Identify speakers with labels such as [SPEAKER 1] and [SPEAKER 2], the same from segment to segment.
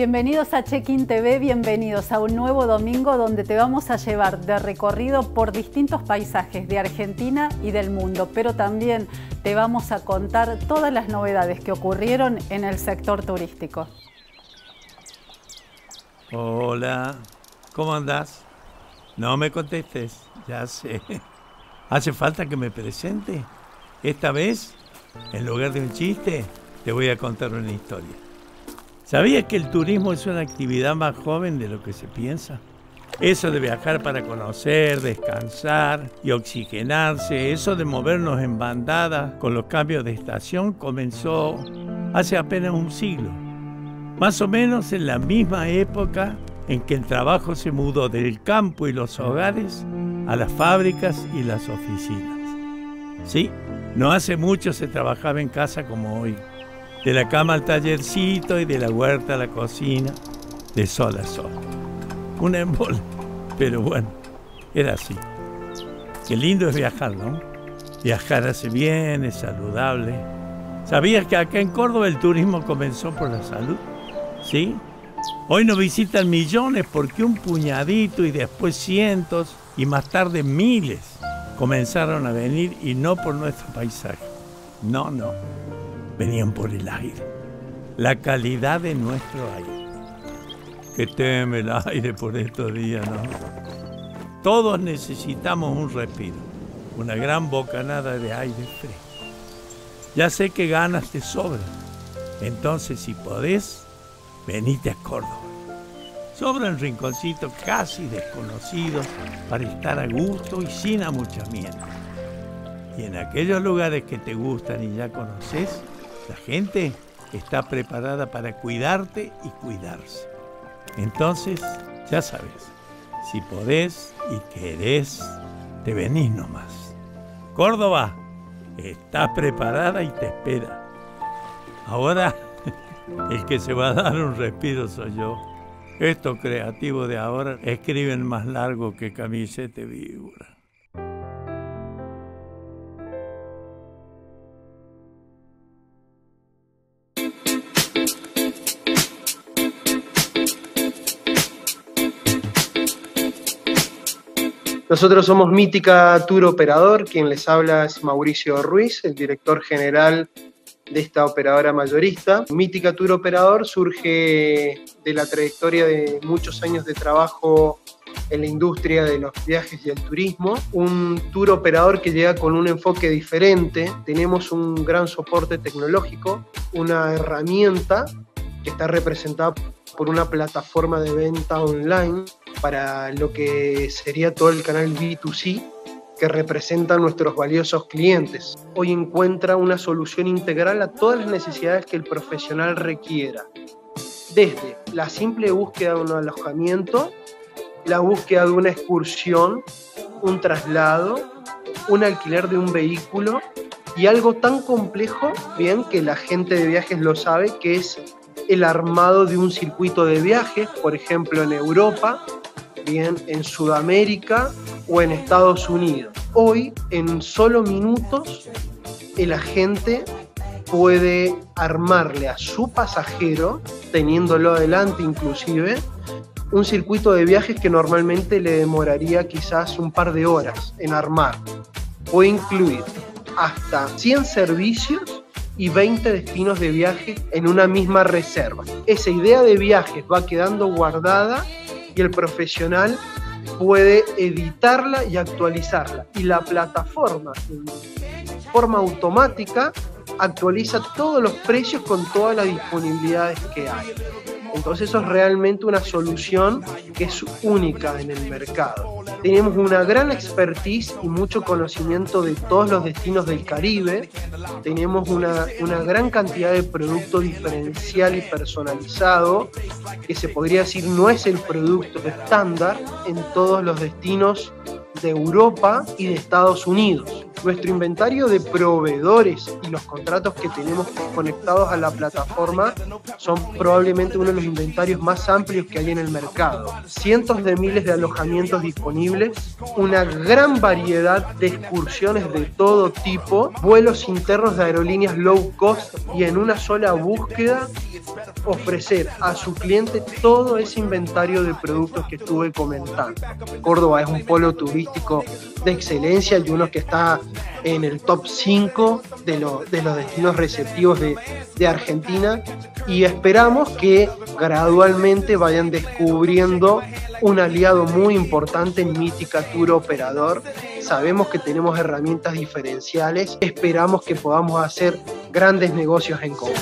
[SPEAKER 1] Bienvenidos a Check-in TV, bienvenidos a un nuevo domingo donde te vamos a llevar de recorrido por distintos paisajes de Argentina y del mundo, pero también te vamos a contar todas las novedades que ocurrieron en el sector turístico.
[SPEAKER 2] Hola, ¿cómo andás? No me contestes, ya sé. ¿Hace falta que me presente? Esta vez, en lugar de un chiste, te voy a contar una historia. ¿Sabías que el turismo es una actividad más joven de lo que se piensa? Eso de viajar para conocer, descansar y oxigenarse, eso de movernos en bandada con los cambios de estación comenzó hace apenas un siglo. Más o menos en la misma época en que el trabajo se mudó del campo y los hogares a las fábricas y las oficinas. Sí, no hace mucho se trabajaba en casa como hoy. De la cama al tallercito y de la huerta a la cocina, de sol a sol. Un embole, pero bueno, era así. Qué lindo es viajar, ¿no? Viajar hace bien, es saludable. ¿Sabías que acá en Córdoba el turismo comenzó por la salud? ¿Sí? Hoy nos visitan millones porque un puñadito y después cientos y más tarde miles comenzaron a venir y no por nuestro paisaje. No. Venían por el aire, la calidad de nuestro aire. Que teme el aire por estos días, ¿no? Todos necesitamos un respiro, una gran bocanada de aire fresco. Ya sé que ganas te sobran, entonces si podés, venite a Córdoba. Sobran rinconcitos casi desconocidos para estar a gusto y sin amuchamiento. Y en aquellos lugares que te gustan y ya conoces, la gente está preparada para cuidarte y cuidarse. Entonces, ya sabes, si podés y querés, te venís nomás. Córdoba está preparada y te espera. Ahora, el que se va a dar un respiro soy yo. Estos creativos de ahora escriben más largo que camiseta de víbora.
[SPEAKER 3] Nosotros somos Mítica Tour Operador, quien les habla es Mauricio Ruiz, el director general de esta operadora mayorista. Mítica Tour Operador surge de la trayectoria de muchos años de trabajo en la industria de los viajes y el turismo. Un tour operador que llega con un enfoque diferente. Tenemos un gran soporte tecnológico, una herramienta que está representada por una plataforma de venta online para lo que sería todo el canal B2C que representa a nuestros valiosos clientes. Hoy encuentra una solución integral a todas las necesidades que el profesional requiera, desde la simple búsqueda de un alojamiento, la búsqueda de una excursión, un traslado, un alquiler de un vehículo y algo tan complejo, bien, que la gente de viajes lo sabe, que es el armado de un circuito de viajes, por ejemplo en Europa, bien, en Sudamérica o en Estados Unidos. Hoy, en solo minutos, el agente puede armarle a su pasajero, teniéndolo adelante inclusive, un circuito de viajes que normalmente le demoraría quizás un par de horas en armar. Puede incluir hasta 100 servicios y 20 destinos de viaje en una misma reserva. Esa idea de viajes va quedando guardada y el profesional puede editarla y actualizarla. Y la plataforma, en forma automática, actualiza todos los precios con todas las disponibilidades que hay. Entonces eso es realmente una solución que es única en el mercado. Tenemos una gran expertise y mucho conocimiento de todos los destinos del Caribe. Tenemos una gran cantidad de producto diferencial y personalizado, que se podría decir no es el producto estándar en todos los destinos de Europa y de Estados Unidos. Nuestro inventario de proveedores y los contratos que tenemos conectados a la plataforma son probablemente uno de los inventarios más amplios que hay en el mercado. Cientos de miles de alojamientos disponibles, una gran variedad de excursiones de todo tipo, vuelos internos de aerolíneas low cost y en una sola búsqueda ofrecer a su cliente todo ese inventario de productos que estuve comentando. Córdoba es un polo turístico de excelencia y uno que está en el top 5 de los destinos receptivos de Argentina, y esperamos que gradualmente vayan descubriendo un aliado muy importante en Mítica Tour Operador. Sabemos que tenemos herramientas diferenciales, esperamos que podamos hacer grandes negocios en común.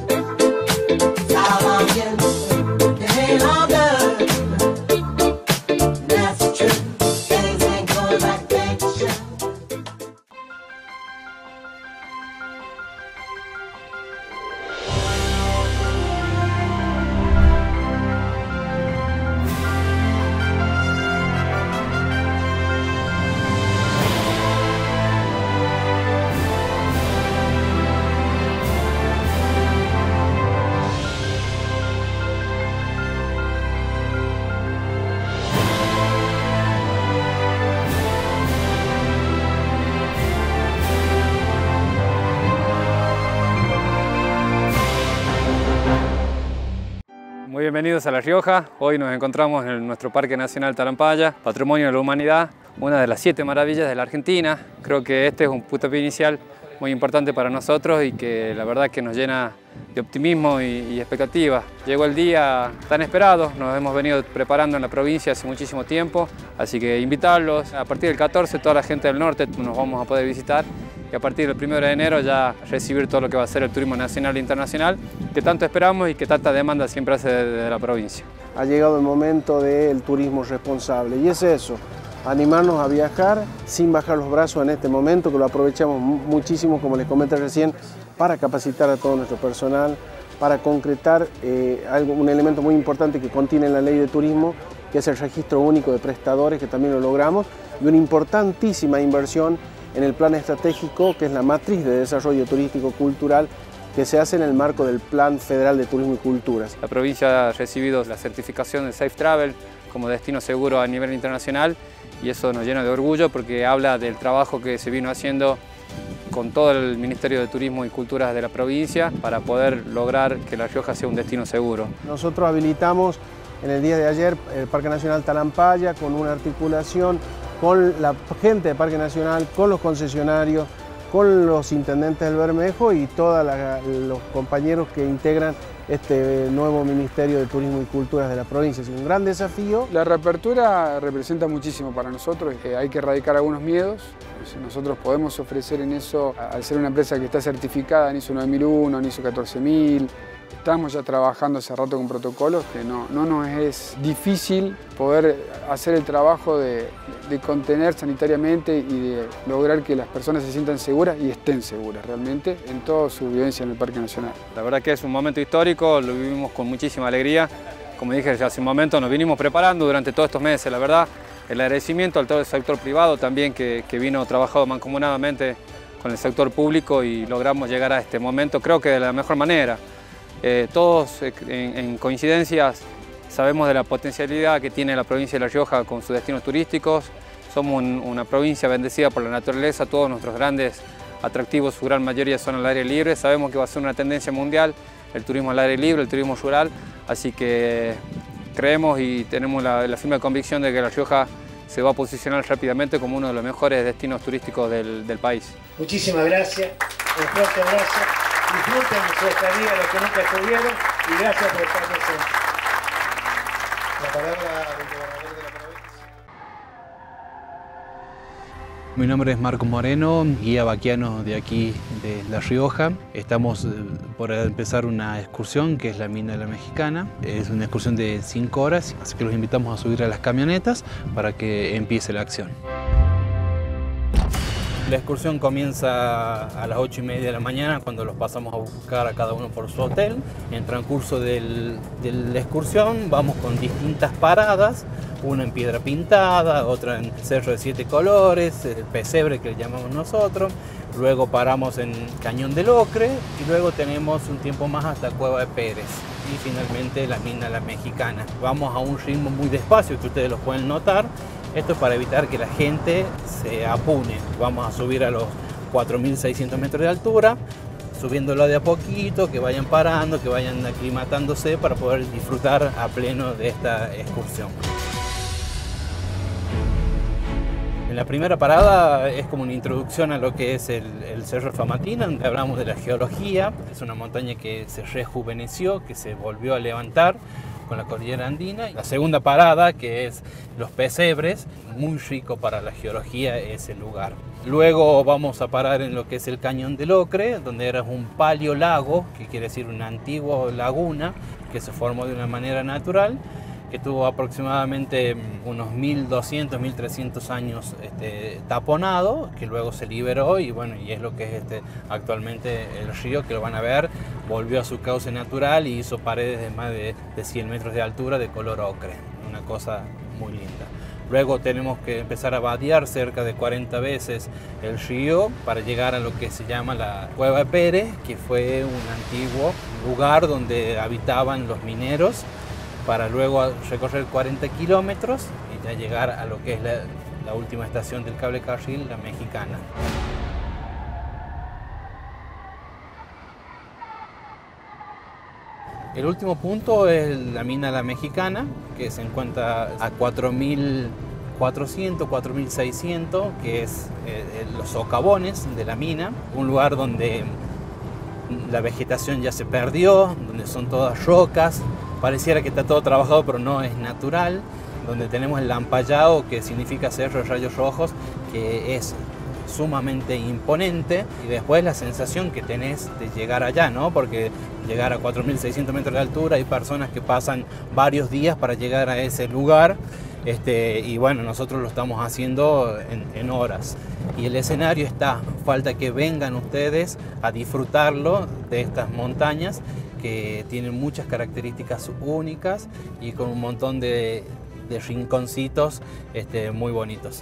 [SPEAKER 4] Muy bienvenidos a La Rioja. Hoy nos encontramos en nuestro Parque Nacional Talampaya, Patrimonio de la Humanidad, una de las 7 maravillas de la Argentina. Creo que este es un puntapié inicial muy importante para nosotros y que la verdad que nos llena de optimismo y expectativas. Llegó el día tan esperado, nos hemos venido preparando en la provincia hace muchísimo tiempo, así que invitarlos. A partir del 14 toda la gente del norte nos vamos a poder visitar y a partir del 1 de enero ya recibir todo lo que va a ser el turismo nacional e internacional que tanto esperamos y que tanta demanda siempre hace de la provincia.
[SPEAKER 5] Ha llegado el momento del turismo responsable y es eso, animarnos a viajar sin bajar los brazos en este momento, que lo aprovechamos muchísimo, como les comenté recién, para capacitar a todo nuestro personal, para concretar un elemento muy importante que contiene la ley de turismo, que es el registro único de prestadores, que también lo logramos, y una importantísima inversión en el plan estratégico, que es la matriz de desarrollo turístico-cultural, que se hace en el marco del Plan Federal de Turismo y Culturas.
[SPEAKER 4] La provincia ha recibido la certificación de Safe Travel como destino seguro a nivel internacional y eso nos llena de orgullo porque habla del trabajo que se vino haciendo con todo el Ministerio de Turismo y Culturas de la provincia para poder lograr que La Rioja sea un destino seguro.
[SPEAKER 5] Nosotros habilitamos en el día de ayer el Parque Nacional Talampaya con una articulación con la gente del Parque Nacional, con los concesionarios, con los intendentes del Bermejo y todos los compañeros que integran este nuevo Ministerio de Turismo y Culturas de la provincia. Es un gran desafío.
[SPEAKER 6] La reapertura representa muchísimo para nosotros, hay que erradicar algunos miedos. Nosotros podemos ofrecer en eso, al ser una empresa que está certificada en ISO 9001, en ISO 14000, estamos ya trabajando hace rato con protocolos que no nos es difícil poder hacer el trabajo de contener sanitariamente y de lograr que las personas se sientan seguras y estén seguras realmente en toda su vivencia en el Parque Nacional.
[SPEAKER 4] La verdad que es un momento histórico, lo vivimos con muchísima alegría. Como dije hace un momento, nos vinimos preparando durante todos estos meses, la verdad. El agradecimiento al todo el sector privado también que vino trabajando mancomunadamente con el sector público y logramos llegar a este momento, creo que de la mejor manera. Todos en coincidencias sabemos de la potencialidad que tiene la provincia de La Rioja con sus destinos turísticos. Somos una provincia bendecida por la naturaleza, todos nuestros grandes atractivos, su gran mayoría son al aire libre. Sabemos que va a ser una tendencia mundial el turismo al aire libre, el turismo rural, así que creemos y tenemos la firme convicción de que La Rioja se va a posicionar rápidamente como uno de los mejores destinos turísticos del país.
[SPEAKER 7] Muchísimas gracias, un fuerte abrazo. Disfruten su estadía, los que nunca estuvieron, y gracias por estar presentes. La palabra del gobernador de la provincia.
[SPEAKER 8] Mi nombre es Marco Moreno, guía vaquiano de aquí de La Rioja. Estamos por empezar una excursión que es la Mina de la Mexicana. Es una excursión de 5 horas, así que los invitamos a subir a las camionetas para que empiece la acción. La excursión comienza a las 8:30 de la mañana, cuando los pasamos a buscar a cada uno por su hotel. En transcurso de la excursión vamos con distintas paradas, una en Piedra Pintada, otra en Cerro de Siete Colores, el Pesebre que le llamamos nosotros. Luego paramos en Cañón del Ocre y luego tenemos un tiempo más hasta Cueva de Pérez. Y finalmente la mina La Mexicana. Vamos a un ritmo muy despacio, que ustedes lo pueden notar. Esto es para evitar que la gente se apune. Vamos a subir a los 4.600 metros de altura, subiéndolo de a poquito, que vayan parando, que vayan aclimatándose para poder disfrutar a pleno de esta excursión. La primera parada es como una introducción a lo que es el Cerro Famatina, donde hablamos de la geología. Es una montaña que se rejuveneció, que se volvió a levantar con la cordillera andina. La segunda parada, que es los Pesebres, muy rico para la geología ese lugar. Luego vamos a parar en lo que es el Cañón del Ocre, donde era un paleolago, que quiere decir una antigua laguna que se formó de una manera natural, que tuvo aproximadamente unos 1.200, 1.300 años taponado, que luego se liberó y bueno, y es lo que es actualmente el río, que lo van a ver, volvió a su cauce natural y hizo paredes de más de 100 metros de altura de color ocre, una cosa muy linda. Luego tenemos que empezar a vadear cerca de 40 veces el río para llegar a lo que se llama la Cueva de Pérez, que fue un antiguo lugar donde habitaban los mineros, para luego recorrer 40 kilómetros y ya llegar a lo que es la última estación del cable carril, La Mexicana. El último punto es la mina La Mexicana, que se encuentra a 4.400, 4.600, que es los socavones de la mina, un lugar donde la vegetación ya se perdió, donde son todas rocas. Pareciera que está todo trabajado, pero no es natural. Donde tenemos el Lampayao, que significa Cerro de Rayos Rojos, que es sumamente imponente. Y después la sensación que tenés de llegar allá, ¿no? Porque llegar a 4.600 metros de altura, hay personas que pasan varios días para llegar a ese lugar. Y bueno, nosotros lo estamos haciendo en horas. Y el escenario está, falta que vengan ustedes a disfrutarlo de estas montañas, que tienen muchas características únicas y con un montón de rinconcitos muy bonitos.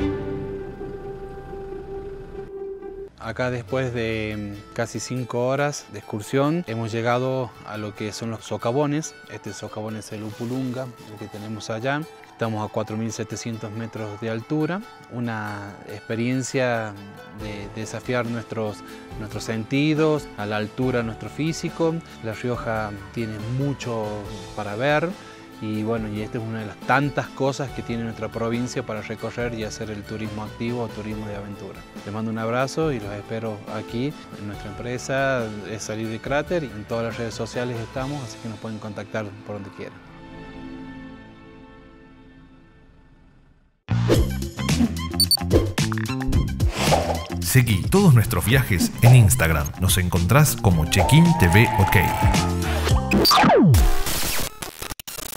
[SPEAKER 8] Acá, después de casi 5 horas de excursión, hemos llegado a lo que son los socavones. Este socavón es el Upulunga, el que tenemos allá. Estamos a 4.700 metros de altura. Una experiencia de desafiar nuestros sentidos, a la altura nuestro físico. La Rioja tiene mucho para ver. Y bueno, y esta es una de las tantas cosas que tiene nuestra provincia para recorrer y hacer el turismo activo o turismo de aventura. Les mando un abrazo y los espero aquí en nuestra empresa, es Salir del Cráter, y en todas las redes sociales estamos, así que nos pueden contactar por donde quieran.
[SPEAKER 9] Seguí todos nuestros viajes en Instagram. Nos encontrás como Check-in TV OK.